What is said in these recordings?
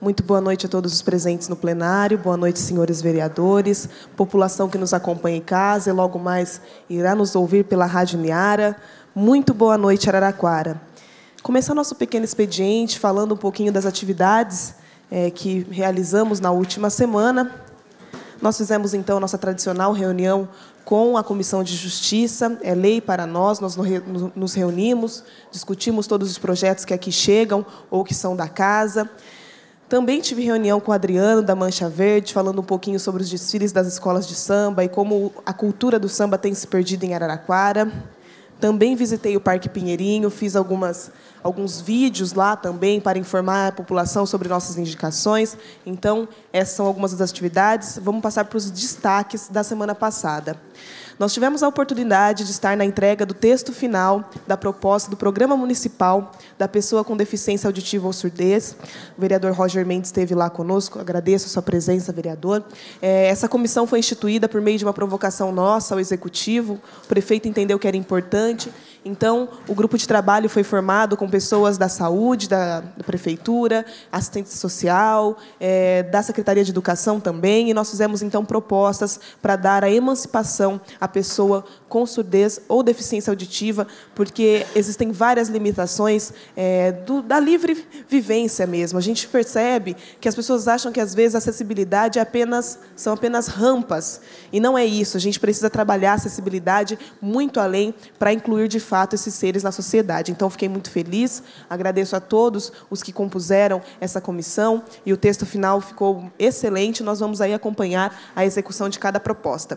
Muito boa noite a todos os presentes no plenário, boa noite, senhores vereadores, população que nos acompanha em casa e logo mais irá nos ouvir pela Rádio Niara. Muito boa noite, Araraquara. Começar nosso pequeno expediente falando um pouquinho das atividades que realizamos na última semana. Nós fizemos, então, nossa tradicional reunião com a Comissão de Justiça, é lei para nós nos reunimos, discutimos todos os projetos que aqui chegam ou que são da casa. Também tive reunião com o Adriano, da Mancha Verde, falando um pouquinho sobre os desfiles das escolas de samba e como a cultura do samba tem se perdido em Araraquara. Também visitei o Parque Pinheirinho, fiz alguns vídeos lá também para informar a população sobre nossas indicações. Então, essas são algumas das atividades. Vamos passar para os destaques da semana passada. Nós tivemos a oportunidade de estar na entrega do texto final da proposta do Programa Municipal da Pessoa com Deficiência Auditiva ou Surdez. O vereador Roger Mendes esteve lá conosco, agradeço a sua presença, vereador. Essa comissão foi instituída por meio de uma provocação nossa ao Executivo, o prefeito entendeu que era importante, então o grupo de trabalho foi formado com pessoas da saúde, da prefeitura, assistente social, da Secretaria de Educação também, e nós fizemos, então, propostas para dar a emancipação à pessoa com surdez ou deficiência auditiva, porque existem várias limitações da livre vivência mesmo. A gente percebe que as pessoas acham que, às vezes, a acessibilidade são apenas rampas, e não é isso. A gente precisa trabalhar a acessibilidade muito além para incluir, de fato, esses seres na sociedade. Então, fiquei muito feliz, agradeço a todos os que compuseram essa comissão, e o texto final ficou excelente. Nós vamos aí acompanhar a execução de cada proposta.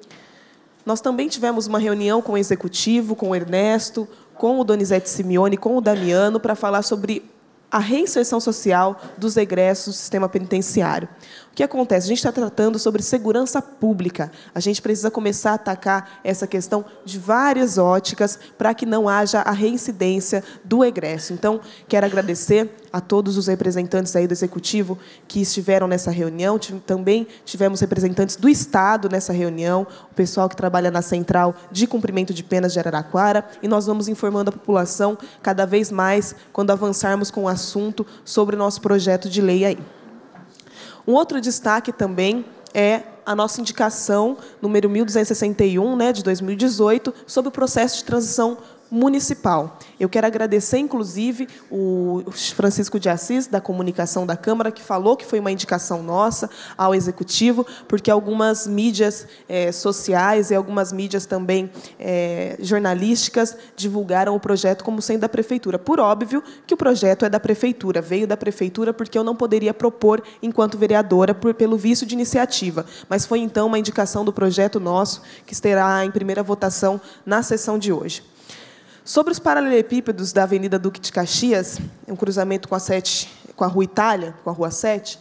Nós também tivemos uma reunião com o Executivo, com o Ernesto, com o Donizete Simeone, com o Damiano, para falar sobre a reinserção social dos egressos do sistema penitenciário. O que acontece? A gente está tratando sobre segurança pública. A gente precisa começar a atacar essa questão de várias óticas para que não haja a reincidência do egresso. Então, quero agradecer a todos os representantes aí do Executivo que estiveram nessa reunião. Também tivemos representantes do Estado nessa reunião, o pessoal que trabalha na Central de Cumprimento de Penas de Araraquara, e nós vamos informando a população cada vez mais quando avançarmos com o assunto sobre o nosso projeto de lei aí. Um outro destaque também é a nossa indicação número 1261, de 2018, sobre o processo de transição municipal. Eu quero agradecer, inclusive, o Francisco de Assis, da Comunicação da Câmara, que falou que foi uma indicação nossa ao Executivo, porque algumas mídias sociais e algumas mídias também jornalísticas divulgaram o projeto como sendo da Prefeitura. Por óbvio que o projeto é da Prefeitura, veio da Prefeitura, porque eu não poderia propor, enquanto vereadora, pelo vício de iniciativa. Mas foi, então, uma indicação do projeto nosso, que estará em primeira votação na sessão de hoje. Sobre os paralelepípedos da Avenida Duque de Caxias, um cruzamento com a Rua Itália, com a Rua 7,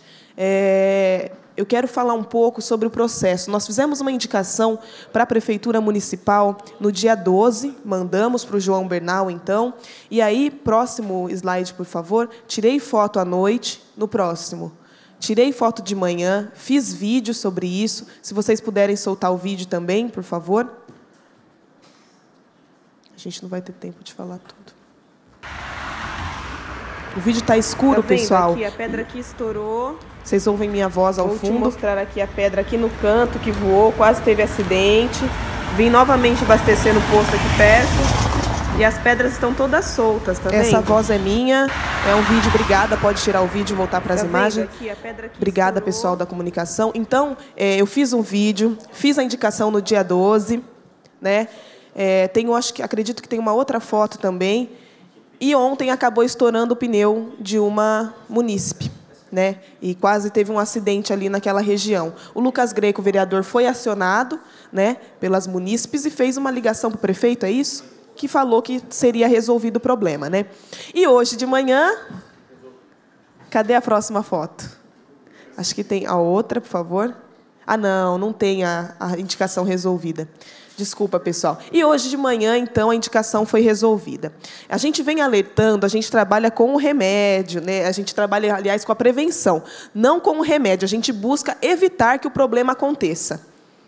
eu quero falar um pouco sobre o processo. Nós fizemos uma indicação para a Prefeitura Municipal no dia 12, mandamos para o João Bernal, então, e aí, próximo slide, por favor, tirei foto à noite, no próximo. Tirei foto de manhã, fiz vídeo sobre isso. Se vocês puderem soltar o vídeo também, por favor. A gente não vai ter tempo de falar tudo. O vídeo está escuro, pessoal. Aqui, a pedra aqui estourou. Vocês ouvem minha voz ao fundo. Vou te mostrar aqui a pedra aqui no canto, que voou, quase teve acidente. Vim novamente abastecer no posto aqui perto. E as pedras estão todas soltas, tá vendo? Essa voz é minha. É um vídeo, obrigada. Pode tirar o vídeo e voltar para as imagens. Aqui, a pedra aqui obrigada, estourou. Pessoal da comunicação. Então, eu fiz um vídeo, fiz a indicação no dia 12, acredito que tem uma outra foto também. E ontem acabou estourando o pneu de uma munícipe, e quase teve um acidente ali naquela região. O Lucas Greco, o vereador, foi acionado, pelas munícipes e fez uma ligação para o prefeito, é isso? Que falou que seria resolvido o problema, E hoje de manhã, cadê a próxima foto? Acho que tem a outra, por favor. Ah, não tem a indicação resolvida. Desculpa, pessoal. E hoje de manhã, então, a indicação foi resolvida. A gente vem alertando, a gente trabalha com o remédio, a gente trabalha, aliás, com a prevenção, não com o remédio. A gente busca evitar que o problema aconteça.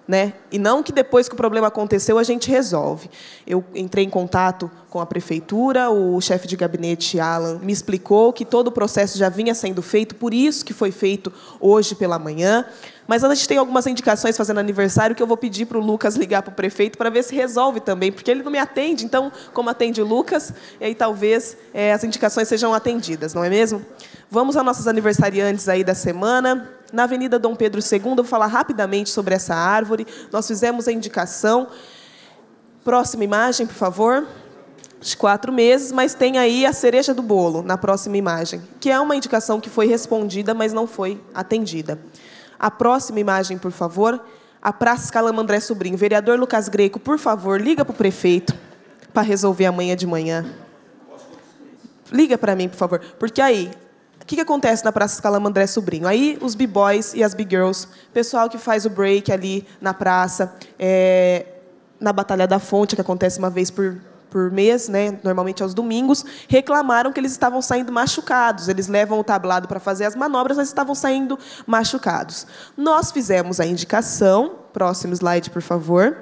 né? E não que depois que o problema aconteceu a gente resolve. Eu entrei em contato com a prefeitura, o chefe de gabinete, Alan, me explicou que todo o processo já vinha sendo feito, por isso que foi feito hoje pela manhã. Mas a gente tem algumas indicações fazendo aniversário que eu vou pedir para o Lucas ligar para o prefeito para ver se resolve também, porque ele não me atende, então, como atende o Lucas, e aí talvez as indicações sejam atendidas, não é mesmo? Vamos aos nossos aniversariantes aí da semana. Na Avenida Dom Pedro II, eu vou falar rapidamente sobre essa árvore. Nós fizemos a indicação. Próxima imagem, por favor. De 4 meses, mas tem aí a cereja do bolo na próxima imagem, que é uma indicação que foi respondida, mas não foi atendida. A próxima imagem, por favor, a Praça Escalama André Sobrinho. Vereador Lucas Greco, por favor, liga para o prefeito para resolver amanhã de manhã. Liga para mim, por favor, porque aí, o que acontece na Praça Escalama André Sobrinho? Aí os b-boys e as b-girls, pessoal que faz o break ali na praça, na Batalha da Fonte, que acontece uma vez por mês, né, normalmente aos domingos, reclamaram que eles estavam saindo machucados. Eles levam o tablado para fazer as manobras, mas estavam saindo machucados. Nós fizemos a indicação, próximo slide, por favor,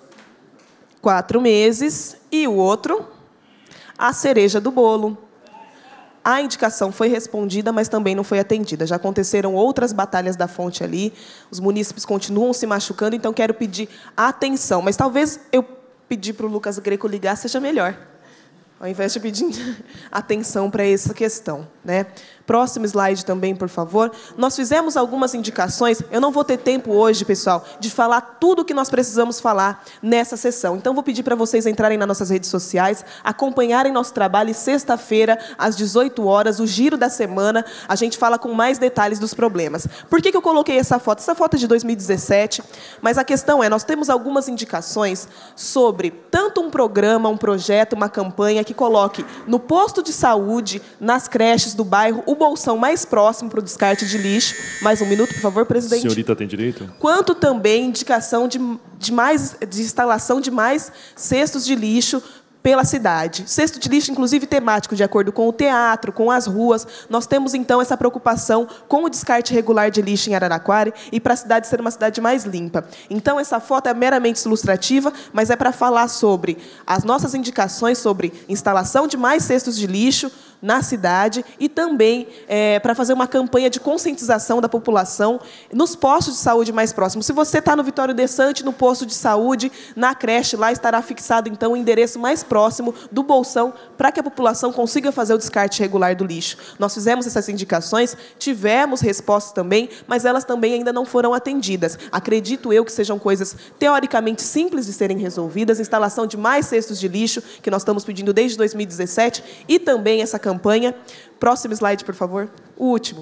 4 meses, e o outro, a cereja do bolo. A indicação foi respondida, mas também não foi atendida. Já aconteceram outras batalhas da fonte ali, os munícipes continuam se machucando, então quero pedir atenção. Mas talvez eu pedir para o Lucas Greco ligar seja melhor, ao invés de pedir atenção para essa questão, né? Próximo slide também, por favor. Nós fizemos algumas indicações. Eu não vou ter tempo hoje, pessoal, de falar tudo o que nós precisamos falar nessa sessão. Então, vou pedir para vocês entrarem nas nossas redes sociais, acompanharem nosso trabalho, e sexta-feira, às 18 horas, o Giro da Semana, a gente fala com mais detalhes dos problemas. Por que eu coloquei essa foto? Essa foto é de 2017, mas a questão é, nós temos algumas indicações sobre tanto um programa, um projeto, uma campanha que coloque no posto de saúde, nas creches do bairro, o bolsão mais próximo para o descarte de lixo. Mais um minuto, por favor, presidente. Senhorita tem direito? Quanto também indicação de instalação de mais cestos de lixo pela cidade. Cesto de lixo, inclusive, temático, de acordo com o teatro, com as ruas. Nós temos, então, essa preocupação com o descarte regular de lixo em Araraquara e para a cidade ser uma cidade mais limpa. Então, essa foto é meramente ilustrativa, mas é para falar sobre as nossas indicações sobre instalação de mais cestos de lixo na cidade e também para fazer uma campanha de conscientização da população nos postos de saúde mais próximos. Se você está no Vitório Desante, no posto de saúde, na creche, lá estará fixado, então, o endereço mais próximo do bolsão para que a população consiga fazer o descarte regular do lixo. Nós fizemos essas indicações, tivemos respostas também, mas elas também ainda não foram atendidas. Acredito eu que sejam coisas teoricamente simples de serem resolvidas, instalação de mais cestos de lixo, que nós estamos pedindo desde 2017, e também essa campanha. Próximo slide, por favor. O último.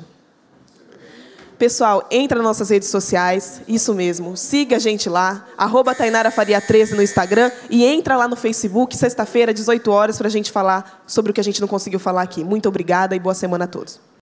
Pessoal, entra nas nossas redes sociais, isso mesmo, siga a gente lá, @TainaraFaria13 no Instagram, e entra lá no Facebook, sexta-feira, 18 horas, para a gente falar sobre o que a gente não conseguiu falar aqui. Muito obrigada e boa semana a todos.